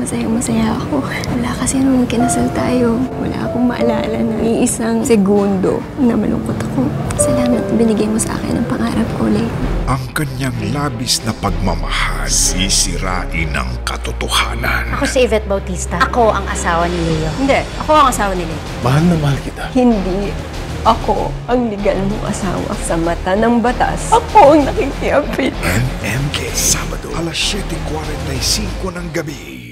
masayang-masaya ako. Wala kasi nung kinasal tayo. Wala akong maalala na iisang segundo na malungkot ako. Salamat binigay mo sa akin ang pangarap ko, Leo. Ang kanyang labis na pagmamahal sisirain ang katotohanan. Ako si Yvette Bautista. Ako ang asawa ni Leo. Hindi, ako ang asawa ni Leo. Mahal na mahal kita. Hindi ako ang legal mong asawa. Sa mata ng batas, ako ang nakikiapit. NMK, Sabado, alas 7:45 ng gabi.